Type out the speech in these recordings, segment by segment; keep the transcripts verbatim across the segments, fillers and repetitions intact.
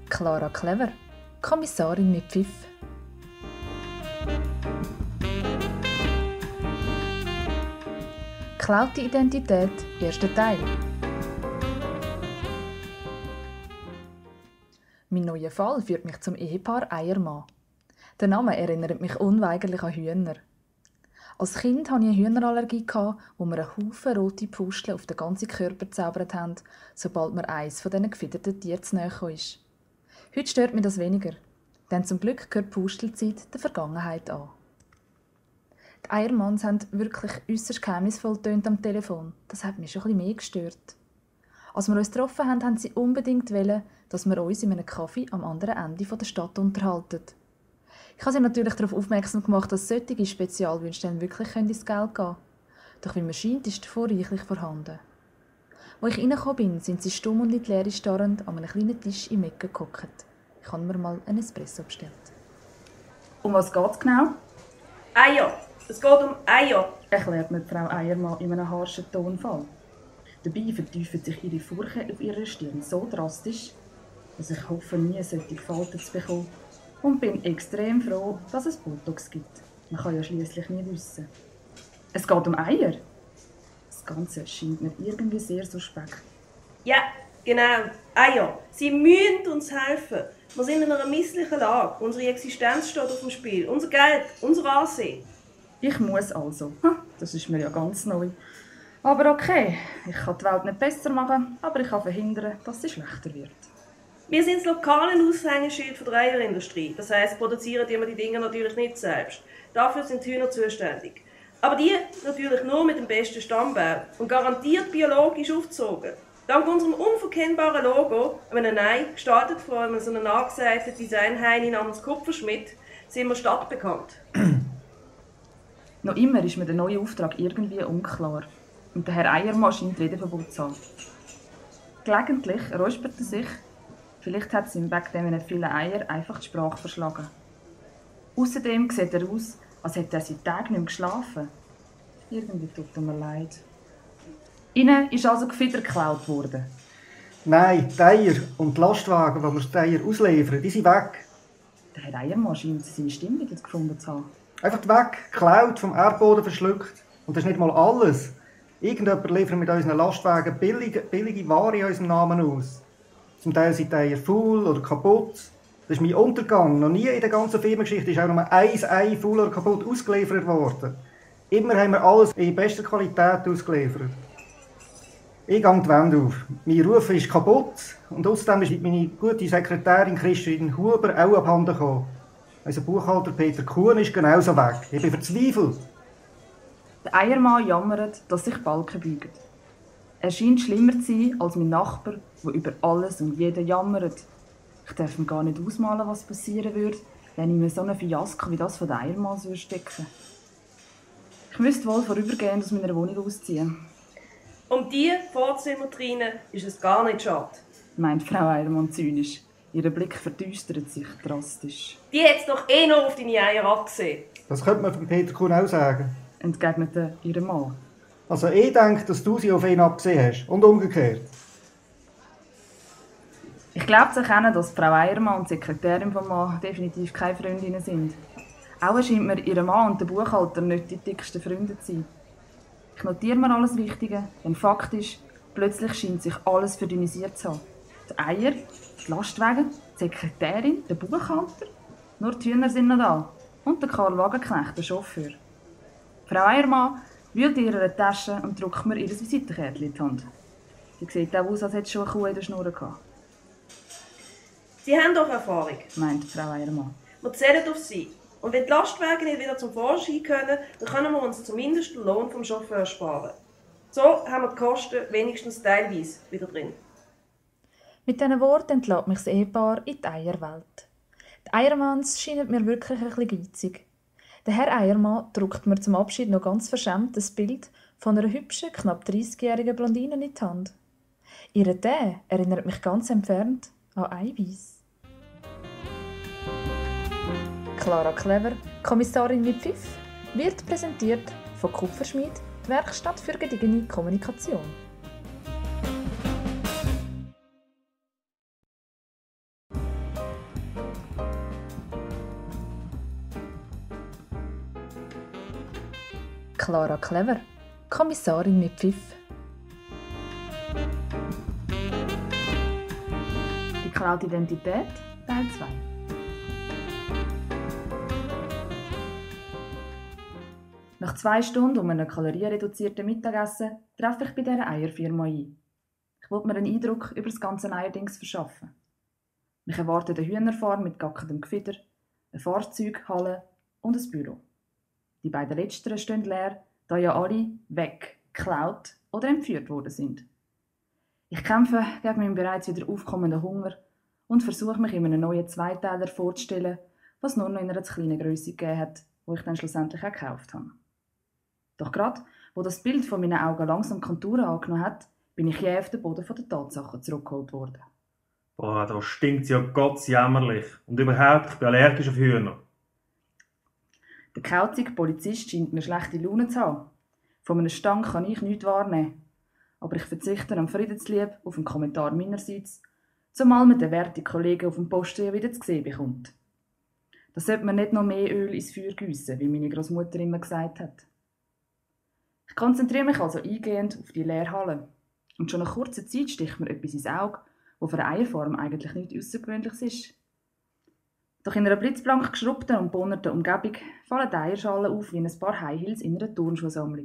Clara Clever, Kommissarin mit Pfiff. Geklaute Identität, erster Teil. Mein neuer Fall führt mich zum Ehepaar Eiermann. Der Name erinnert mich unweigerlich an Hühner. Als Kind hatte ich eine Hühnerallergie, wo mir einen Haufen rote Pusteln auf den ganzen Körper gezaubert haben, sobald mir eines von diesen gefiederten Tieren zu nahe ist. Heute stört mich das weniger, denn zum Glück gehört die Pustelzeit der Vergangenheit an. Die Eiermanns haben wirklich äußerst geheimnisvoll getönt am Telefon. Das hat mich schon ein bisschen mehr gestört. Als wir uns getroffen haben, haben sie unbedingt wollen, dass wir uns in einem Kaffee am anderen Ende der Stadt unterhalten. Ich habe sie natürlich darauf aufmerksam gemacht, dass solche Spezialwünsche dann wirklich ins Geld gehen können. Doch wie mir scheint, ist davon reichlich vorhanden. Als ich reingekommen bin, sind sie stumm und in die Leere starrend an einem kleinen Tisch im Ecke gehockt. Ich habe mir mal einen Espresso bestellt. Um was geht es genau? Eier. Es geht um Eier, erklärt mir Frau Eiermann in einem harschen Tonfall. Dabei vertiefen sich ihre Furchen auf ihrer Stirn so drastisch, dass ich hoffe, nie solche Falten zu bekommen. Und bin extrem froh, dass es Botox gibt. Man kann ja schliesslich nie wissen. Es geht um Eier. Das Ganze scheint mir irgendwie sehr suspekt. Ja, genau. Eier. Sie müssen uns helfen. Wir sind in einer misslichen Lage. Unsere Existenz steht auf dem Spiel. Unser Geld, unser Ansehen. Ich muss also. Das ist mir ja ganz neu. Aber okay, ich kann die Welt nicht besser machen, aber ich kann verhindern, dass sie schlechter wird. Wir sind das lokale Aushängeschild der Eierindustrie. Das heisst, produzieren die die Dinge natürlich nicht selbst. Dafür sind die Hühner zuständig. Aber die natürlich nur mit dem besten Stammbau und garantiert biologisch aufgezogen. Dank unserem unverkennbaren Logo, einem Ei, gestaltet von einem so einem angesagten Designheini namens Kupferschmidt, sind wir stadtbekannt. Noch immer ist mir der neue Auftrag irgendwie unklar. Und der Herr Eiermann scheint Redeverbot zu haben. Gelegentlich räuspert er sich. Vielleicht hat es ihm wegen diesen vielen Eier einfach die Sprache verschlagen. Außerdem sieht er aus, als hätte er seit Tagen nicht mehr geschlafen. Irgendwie tut er mir leid. Ihnen ist also Gefieder geklaut worden? Nein, die Eier und die Lastwagen, die wir die Eier ausliefern, die sind weg. Der Herr Eiermann scheint seine Stimme wieder gefunden zu haben. Einfach weg, geklaut, vom Erdboden verschluckt. Und das ist nicht mal alles. Irgendjemand liefert mit unseren Lastwagen billige, billige Ware in unserem Namen aus. Zum Teil sind die Eier faul oder kaputt. Das ist mein Untergang. Noch nie in der ganzen Firmengeschichte ist auch nur ein Ei faul oder kaputt ausgeliefert worden. Immer haben wir alles in bester Qualität ausgeliefert. Ich gehe die Wände auf. Mein Ruf ist kaputt und außerdem ist meine gute Sekretärin Christine Huber auch abhanden gekommen. Unser Buchhalter Peter Kuhn ist genauso weg. Ich bin verzweifelt. Der Eiermann jammert, dass sich Balken beugen. Er scheint schlimmer zu sein als mein Nachbar, der über alles und jeden jammert. Ich darf mir gar nicht ausmalen, was passieren würde, wenn ich mir so ein Fiasko wie das von der Eiermanns stecken würde. Ich müsste wohl vorübergehend aus meiner Wohnung ausziehen. Um die Vorzimmertrine ist es gar nicht schade, meint Frau Eiermann zynisch. Ihr Blick verdüstert sich drastisch. Die hat es doch eh noch auf deine Eier abgesehen. Das könnte man von Peter Kuhn auch sagen, entgegnete ihr Mann. Also ich denke, dass du sie auf ihn abgesehen hast und umgekehrt. Ich glaube zu erkennen, dass Frau Eiermann und die Sekretärin von Mann definitiv keine Freundinnen sind. Auch scheint mir ihr Mann und der Buchhalter nicht die dicksten Freunde zu sein. Ich notiere mir alles Wichtige, denn Fakt ist, plötzlich scheint sich alles verdünnisiert zu haben. Die Eier, die Lastwagen, die Sekretärin, der Buchhalter. Nur die Hühner sind noch da. Und der Karl Wagenknecht, der Chauffeur. Frau Eiermann wühlt in ihrer Tasche und drückt mir ihr Visitenkärtchen in die Hand. Sie sieht auch aus, als hätte sie schon eine Kuh in der Schnur gehabt. Sie haben doch Erfahrung, meint Frau Eiermann. Wir zählen auf Sie. Und wenn die Lastwagen nicht wieder zum Vorschein können, dann können wir uns zumindest den Lohn vom Chauffeur sparen. So haben wir die Kosten wenigstens teilweise wieder drin. Mit diesen Worten entlässt mich das Ehepaar in die Eierwelt. Die Eiermanns scheinen mir wirklich ein bisschen geizig. Der Herr Eiermann drückt mir zum Abschied noch ganz verschämt das Bild von einer hübschen, knapp dreißigjährigen Blondine in die Hand. Ihre Tee erinnert mich ganz entfernt an Eiweiß. Clara Clever, Kommissarin mit Pfiff, wird präsentiert von Kupferschmied, die Werkstatt für gediegene Kommunikation. Clara Clever, Kommissarin mit Pfiff. Die geklaute Identität, Teil zwei. Nach zwei Stunden um einem kalorienreduzierten Mittagessen treffe ich bei dieser Eierfirma ein. Ich wollte mir einen Eindruck über das ganze Eierdings verschaffen. Mich erwartet eine Hühnerfarm mit gackendem Gefieder, eine Fahrzeughalle und ein Büro. Die beiden letzteren stehen leer, da ja alle weg, geklaut oder entführt worden sind. Ich kämpfe gegen meinen bereits wieder aufkommenden Hunger und versuche mich in einem neuen Zweiteiler vorzustellen, was nur noch in einer zu kleinen Grösse gegeben hat, wo ich dann schlussendlich auch gekauft habe. Doch gerade, wo das Bild von meinen Augen langsam Konturen angenommen hat, bin ich jäh auf den Boden der Tatsachen zurückgeholt worden. Boah, da stinkt es ja gottsjämmerlich. Und überhaupt, ich bin allergisch auf Hühner. Der kauzige Polizist scheint mir schlechte Laune zu haben. Von einem Stank kann ich nichts wahrnehmen. Aber ich verzichte am Friedenslieb auf einen Kommentar meinerseits, zumal man den werten Kollegen auf dem Posten ja wieder zu sehen bekommt. Da sollte man nicht noch mehr Öl ins Feuer gießen, wie meine Großmutter immer gesagt hat. Ich konzentriere mich also eingehend auf die Lehrhalle. Und schon nach kurzer Zeit sticht mir etwas ins Auge, was für eine Eierfarm eigentlich nichts Außergewöhnliches ist. Doch in einer blitzblank geschrubbten und bonnerten Umgebung fallen die Eierschalen auf wie ein paar High Heels in einer Turnschuhsammlung.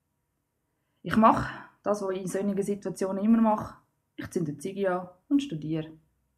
Ich mache das, was ich in solchen Situationen immer mache. Ich zünde die Ziege an und studiere.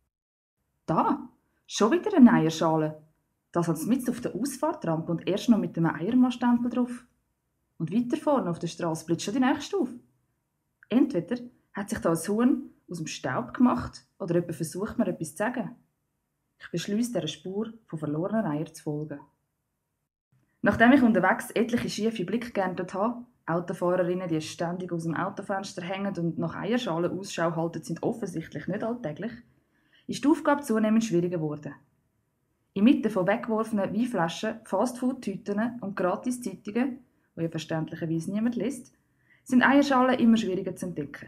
Da! Schon wieder eine Eierschale. Das hat es mitten auf der Ausfahrtrampe und erst noch mit einem Eiermann-Stempel drauf. Und weiter vorne auf der Straße blitzt schon die nächste auf. Entweder hat sich da ein Huhn aus dem Staub gemacht oder jemand versucht mir etwas zu sagen. Ich beschliesse dieser Spur von verlorenen Eiern zu folgen. Nachdem ich unterwegs etliche schiefe Blicke geerntet habe, Autofahrerinnen, die ständig aus dem Autofenster hängen und nach Eierschalen Ausschau halten, sind offensichtlich nicht alltäglich, ist die Aufgabe zunehmend schwieriger geworden. Inmitten von weggeworfenen Weinflaschen, Fastfood-Tüten und Gratis-Zeitungen, die ja verständlicherweise niemand liest, sind Eierschalen immer schwieriger zu entdecken.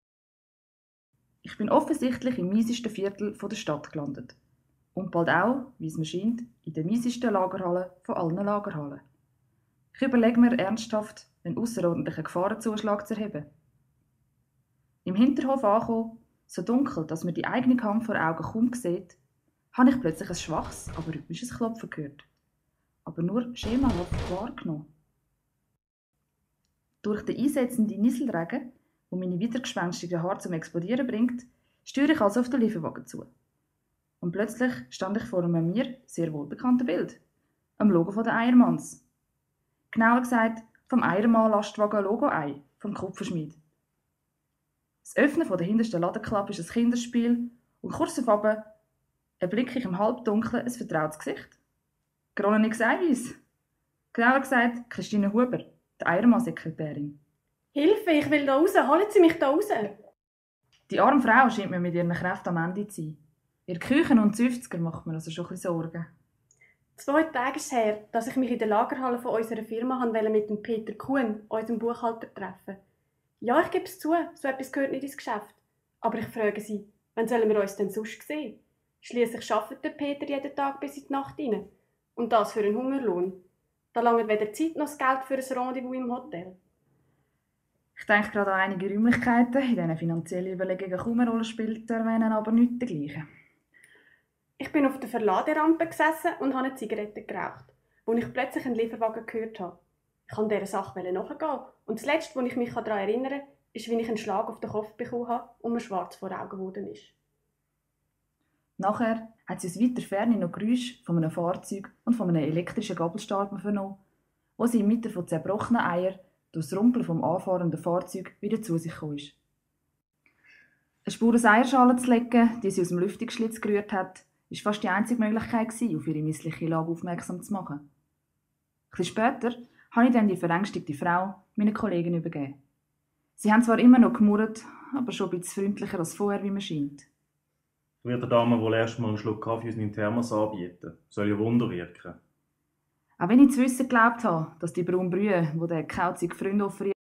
Ich bin offensichtlich im miesesten Viertel der Stadt gelandet. Und bald auch, wie es mir scheint, in der miesesten Lagerhalle von allen Lagerhallen. Ich überlege mir ernsthaft, einen außerordentlichen Gefahrenzuschlag zu erheben. Im Hinterhof angekommen, so dunkel, dass man die eigene Hand vor Augen kaum sieht, habe ich plötzlich ein schwaches, aber rhythmisches Klopfen gehört. Aber nur schemenhaft wahrgenommen. Durch den einsetzenden Nieselregen, der meine wiedergespenstigen Haare zum Explodieren bringt, steuere ich also auf den Lieferwagen zu. Und plötzlich stand ich vor einem mir sehr wohlbekannten Bild. Am Logo von der Eiermanns. Genauer gesagt, vom Eiermann-Lastwagen-Logo-Ei vom Kupferschmied. Das Öffnen von der hintersten Ladenklappe ist ein Kinderspiel und kurz darauf erblicke ich im Halbdunkeln ein vertrautes Gesicht. Gerollenes Eiweiss. Genauer gesagt, Christine Huber, die Eiermann-Sekretärin. Hilfe, ich will da raus, holen Sie mich da raus. Die arme Frau scheint mir mit ihren Kräften am Ende zu sein. Ihr Küchen und Züfzger macht mir also schon ein bisschen Sorgen. Zwei Tage ist es her, dass ich mich in der Lagerhalle von unserer Firma mit dem Peter Kuhn, unserem Buchhalter, treffen. Ja, ich gebe es zu, so etwas gehört nicht ins Geschäft. Aber ich frage Sie, wann sollen wir uns denn sonst sehen? Schliesslich arbeitet der Peter jeden Tag bis in die Nacht rein. Und das für einen Hungerlohn. Da langt weder Zeit noch das Geld für ein Rendezvous im Hotel. Ich denke gerade an einige Räumlichkeiten, in denen finanzielle Überlegungen kaum eine Rolle spielt, erwähnen aber nichts dergleichen. Ich bin auf der Verladerampe gesessen und habe eine Zigarette geraucht, als ich plötzlich einen Lieferwagen gehört habe. Ich wollte dieser Sache nachgehen. Und das Letzte, was ich mich daran erinnern kann, ist, wie ich einen Schlag auf den Kopf bekommen habe und mir schwarz vor Augen geworden ist. Nachher hat sie aus weiter Ferne noch Geräusche von einem Fahrzeug und von einem elektrischen Gabelstab vernommen, wo sie inmitten von zerbrochenen Eiern durch das Rumpeln vom anfahrenden Fahrzeug wieder zu sich gekommen ist. Eine Spur aus Eierschalen zu legen, die sie aus dem Lüftungsschlitz gerührt hat, war fast die einzige Möglichkeit, auf ihre missliche Lage aufmerksam zu machen. Ein bisschen später habe ich dann die verängstigte Frau meinen Kollegen übergeben. Sie haben zwar immer noch gemurrt, aber schon ein bisschen freundlicher als vorher, wie man scheint. Ich werde der Dame wohl erst mal einen Schluck Kaffee aus meinem Thermos anbieten. Soll ja Wunder wirken. Auch wenn ich zu wissen geglaubt habe, dass die braune Brühe, die der kauzige Freund offeriert,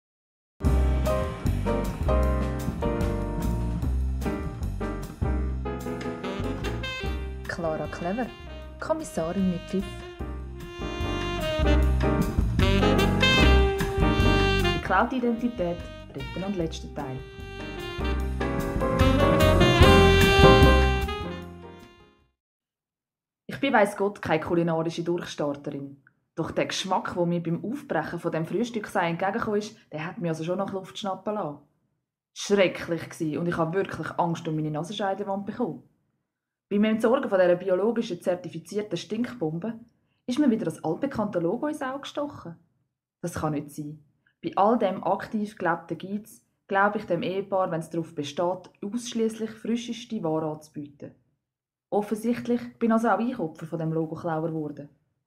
Clara Clever, Kommissarin mit Pfiff. Geklaute Identität, dritten und letzter Teil. Ich bin weiss Gott keine kulinarische Durchstarterin. Doch der Geschmack, der mir beim Aufbrechen von dem Frühstücksei entgegengekommen ist, der hat mir also schon nach Luft schnappen lassen. Schrecklich gsi und ich habe wirklich Angst um meine Nasenscheidewand bekommen. Beim Entsorgen von dieser biologischen zertifizierten Stinkbombe ist mir wieder das altbekannte Logo ins Auge gestochen. Das kann nicht sein. Bei all dem aktiv gelebten Geiz glaube ich dem Ehepaar, wenn es darauf besteht, ausschließlich frischeste Ware anzubieten. Offensichtlich bin also auch ich Opfer von dem Logo-Klauer geworden.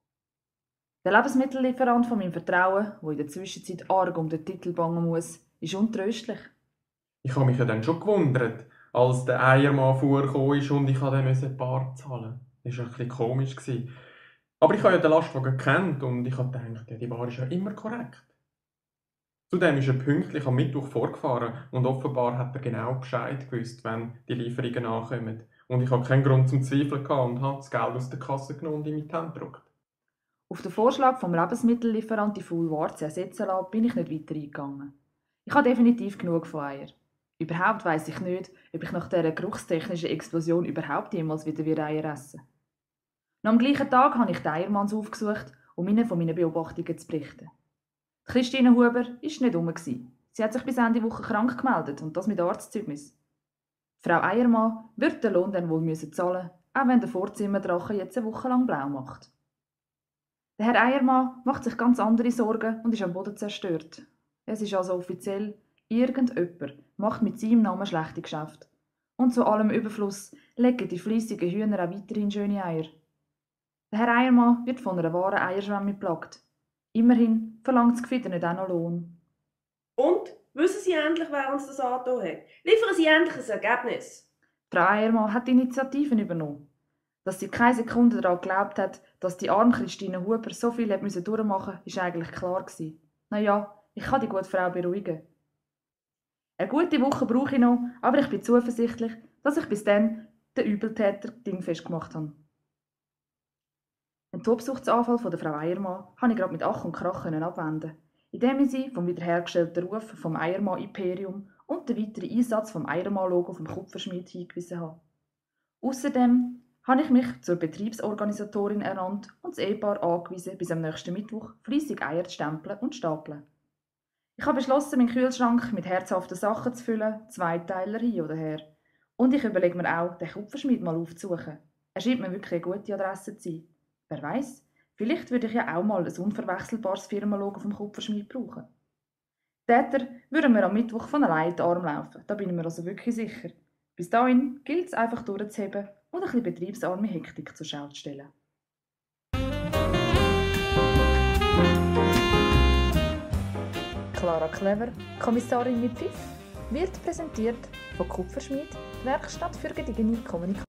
Der Lebensmittellieferant von meinem Vertrauen, der in der Zwischenzeit arg um den Titel bangen muss, ist untröstlich. Ich habe mich ja dann schon gewundert, als der Eiermann vorgekommen ist und ich musste dann ein paar zahlen. Das war ein bisschen komisch. Aber ich habe ja den Lastwagen gekannt und ich habe gedacht, ja, die Ware ist ja immer korrekt. Zudem ist er pünktlich am Mittwoch vorgefahren und offenbar hat er genau Bescheid gewusst, wenn die Lieferungen ankommen. Und ich hatte keinen Grund zum Zweifeln gehabt und habe das Geld aus der Kasse genommen und in meine Hände gedrückt. Auf den Vorschlag vom Lebensmittellieferant die Full Ware zu ersetzen lassen, bin ich nicht weiter eingegangen. Ich habe definitiv genug von Eier. Überhaupt weiss ich nicht, ob ich nach dieser geruchstechnischen Explosion überhaupt jemals wieder Eier essen will. Noch am gleichen Tag habe ich die Eiermanns aufgesucht, um ihnen von meinen Beobachtungen zu berichten. Die Christine Huber war nicht herum. Sie hat sich bis Ende Woche krank gemeldet und das mit Arztzeugnis. Frau Eiermann wird den Lohn dann wohl müssen zahlen, auch wenn der Vorzimmerdrache jetzt eine Woche lang blau macht. Der Herr Eiermann macht sich ganz andere Sorgen und ist am Boden zerstört. Es ist also offiziell, irgendjemand macht mit seinem Namen schlechte Geschäfte. Und zu allem Überfluss legen die fleissigen Hühner auch weiterhin schöne Eier. Der Herr Eiermann wird von einer wahren Eierschwemme geplagt. Immerhin verlangt das Gefieder nicht auch noch Lohn. Und? Wissen Sie endlich, wer uns das angetan hat? Liefern Sie endlich ein Ergebnis. Frau Eiermann hat die Initiativen übernommen. Dass sie keine Sekunde daran geglaubt hat, dass die arme Christine Huber so viel hat müssen durchmachen musste, war eigentlich klar gewesen. Naja, ich kann die gute Frau beruhigen. Eine gute Woche brauche ich noch, aber ich bin zuversichtlich, dass ich bis dann den Übeltäter dingfest gemacht habe. Den Tobsuchtsanfall von der Frau Eiermann konnte ich gerade mit Ach und Krach abwenden, indem ich sie vom wiederhergestellten Ruf vom Eiermann-Imperium und den weiteren Einsatz vom Eiermann-Logo vom Kupferschmied hingewiesen habe. Außerdem habe ich mich zur Betriebsorganisatorin ernannt und das Ehepaar angewiesen, bis am nächsten Mittwoch fleissig Eier zu stempeln und stapeln. Ich habe beschlossen, meinen Kühlschrank mit herzhaften Sachen zu füllen, Zweiteiler hin oder her. Und ich überlege mir auch, den Kupferschmied mal aufzusuchen. Er scheint mir wirklich eine gute Adresse zu sein. Wer weiss, vielleicht würde ich ja auch mal ein unverwechselbares Firmenlogo vom Kupferschmied brauchen. Die Täter würden mir am Mittwoch von allein in den Arm laufen, da bin ich mir also wirklich sicher. Bis dahin gilt es einfach durchzuheben und ein bisschen betriebsarme Hektik zur Schau zu stellen. Clara Clever, Kommissarin mit Pfiff, wird präsentiert von Kupferschmied, Werkstatt für gediegene Kommunikation.